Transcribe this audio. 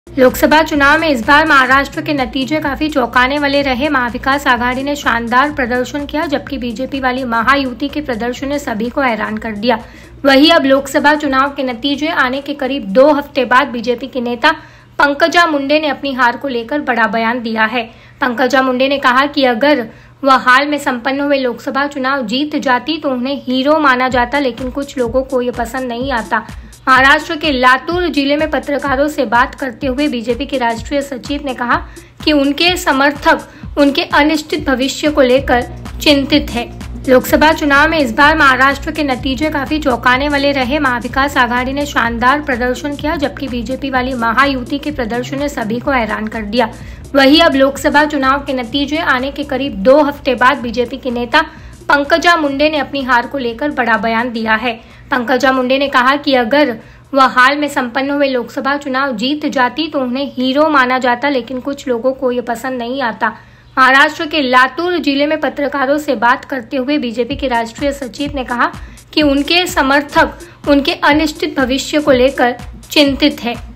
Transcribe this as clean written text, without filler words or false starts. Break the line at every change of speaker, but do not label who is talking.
लोकसभा चुनाव में इस बार महाराष्ट्र के नतीजे काफी चौंकाने वाले रहे। महाविकास आघाड़ी ने शानदार प्रदर्शन किया, जबकि बीजेपी वाली महायुति के प्रदर्शन ने सभी को हैरान कर दिया। वहीं अब लोकसभा चुनाव के नतीजे आने के करीब 2 हफ्ते बाद बीजेपी के नेता पंकजा मुंडे ने अपनी हार को लेकर बड़ा बयान दिया है। पंकजा मुंडे ने कहा कि अगर वह हाल में संपन्न हुए लोकसभा चुनाव जीत जाती तो उन्हें हीरो माना जाता, लेकिन कुछ लोगों को ये पसंद नहीं आता। महाराष्ट्र के लातूर जिले में पत्रकारों से बात करते हुए बीजेपी के राष्ट्रीय सचिव ने कहा कि उनके समर्थक उनके अनिश्चित भविष्य को लेकर चिंतित है। लोकसभा चुनाव में इस बार महाराष्ट्र के नतीजे काफी चौंकाने वाले रहे। महाविकास आघाड़ी ने शानदार प्रदर्शन किया, जबकि बीजेपी वाली महायुति के प्रदर्शन ने सभी को हैरान कर दिया। वहीं अब लोकसभा चुनाव के नतीजे आने के करीब 2 हफ्ते बाद बीजेपी के नेता पंकजा मुंडे ने अपनी हार को लेकर बड़ा बयान दिया है। पंकजा मुंडे ने कहा कि अगर वह हाल में संपन्न हुए लोकसभा चुनाव जीत जाती तो उन्हें हीरो माना जाता, लेकिन कुछ लोगों को ये पसंद नहीं आता। महाराष्ट्र के लातूर जिले में पत्रकारों से बात करते हुए बीजेपी के राष्ट्रीय सचिव ने कहा कि उनके समर्थक उनके अनिश्चित भविष्य को लेकर चिंतित है।